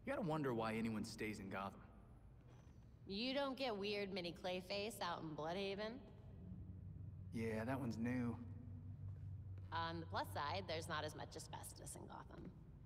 You gotta wonder why anyone stays in Gotham. You don't get weird mini Clayface out in Bloodhaven? Yeah, that one's new. On the plus side, there's not as much asbestos in Gotham.